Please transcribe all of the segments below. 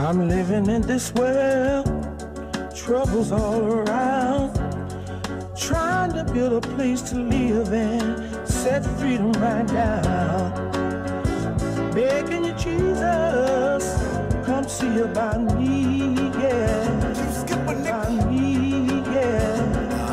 I'm living in this world, troubles all around, trying to build a place to live and set freedom right now. Begging you, Jesus, come see about me, yeah. About me, yeah.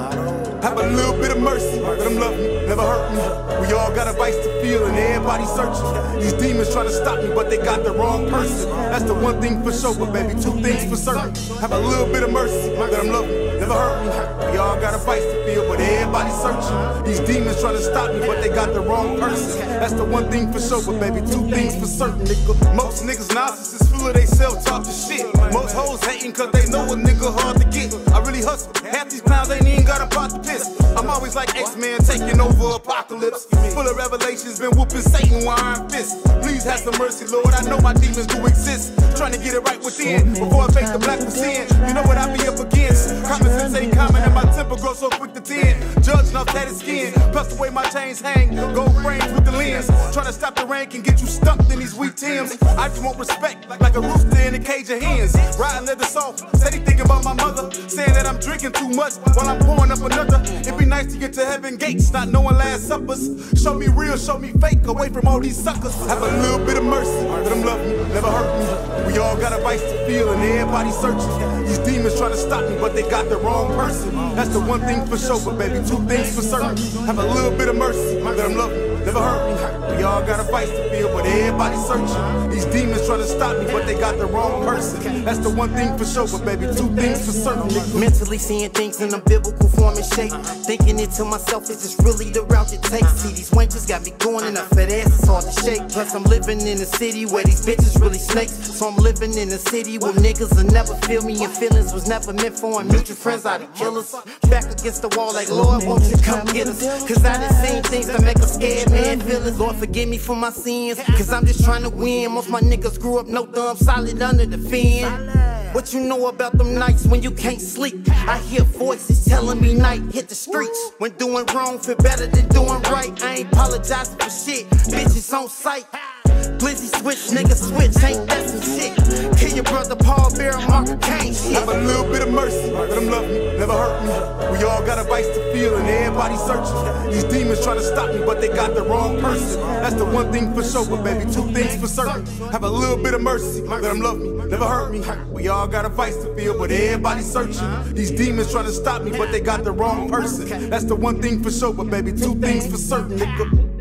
Have a little bit of mercy, let them love me, never hurt me. We all got a vice to feel and everybody searching. These demons try to stop me, but they got the wrong person. That's the one thing for sure, but baby, two things for certain. Have a little bit of mercy, let them love me, never hurt me. We all got a vice to feel, but everybody searching. These demons try to stop me, but they got the wrong person. That's the one thing for sure, but baby, two things for certain, nigga. Most niggas narcissists, full of they self-talk to shit. Most hoes hating cause they know a nigga hard to get. I really hustle, half these clowns ain't even got a pot to piss. I'm always like X-Men taking over apocalypse. Full of revelations, been whooping Satan with iron fists. Please have some mercy, Lord, I know my demons do exist. Trying to get it right within, before I face the black for sin. You know what I be up against. Common sense ain't common and my temper grows so quick to 10. Judging off tatted skin, plus the way my chains hang. Gold frames with the lens. Trying to stop the rain can get you stuck in these weak Timbs. I just want respect, like a rooster in a cage of hens. Riding leather soft, steady thinking about my mother. Saying that I'm drinking too much while I'm pouring up another. It'd be nice to get to heaven gates, not knowing last suppers. Show me real, show me fake, away from all these suckers. Have a little bit of mercy, let them love me, never hurt me. We all got a vice to feel and everybody searching. These demons try to stop me, but they got the wrong person. That's the one thing for sure, but baby, two things for certain. Have a little bit of mercy, let them love me, never hurt me. We all got a vice to feel, but everybody searching. These demons try to stop me, but they got the wrong person. That's the one thing for sure, but baby, two things for certain. Mentally seeing things in a biblical form and shape. Thinking it to myself, is this really the route it takes? See, these wenches got me going and a fat ass is hard to shake. Plus I'm living in a city where these bitches really snakes. So I'm living in a city where niggas will never feel me and feelings was never meant for. And mutual friends are the killers. Back against the wall like, Lord, won't you come get us? Cause I done seen things that make a scared man feel it. Lord, forgive me for my sins, cause I'm just trying to win. Most my niggas grew up no thumb, solid under the fin. What you know about them nights when you can't sleep? I hear voices telling me night, hit the streets. When doing wrong, feel better than doing right. I ain't apologizing for shit, bitches on sight. Blizzy switch, nigga switch, ain't that some shit? Kill your brother Paul Bear, Mark Kane shit. Have a little bit of mercy, let them love me, never hurt me. We all got a vice to feel and everybody searching. These demons try to stop me, but they got the wrong person. That's the one thing for sure, but baby, two things for certain. Have a little bit of mercy, let them love me, never hurt me. We all got a vice to feel, but everybody searching. These demons try to stop me, but they got the wrong person. That's the one thing for sure, but baby, two things for certain, nigga.